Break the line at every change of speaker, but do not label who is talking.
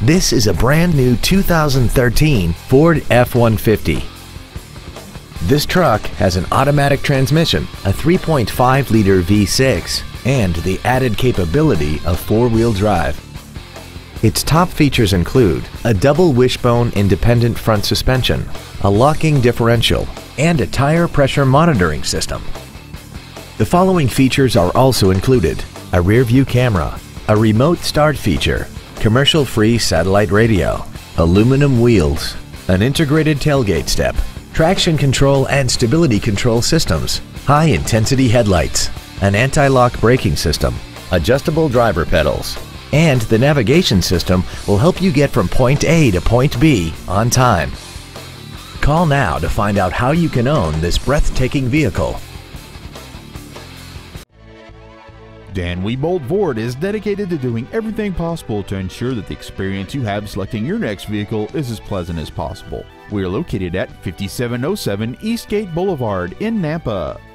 This is a brand new 2013 Ford F-150. This truck has an automatic transmission, a 3.5-liter V6, and the added capability of four-wheel drive. Its top features include a double wishbone independent front suspension, a locking differential, and a tire pressure monitoring system. The following features are also included: a rear-view camera, a remote start feature, commercial-free satellite radio, aluminum wheels, an integrated tailgate step, traction control and stability control systems, high-intensity headlights, an anti-lock braking system, adjustable driver pedals, and the navigation system will help you get from point A to point B on time. Call now to find out how you can own this breathtaking vehicle.
Dan Wiebold Ford is dedicated to doing everything possible to ensure that the experience you have selecting your next vehicle is as pleasant as possible. We are located at 5707 Eastgate Boulevard in Nampa.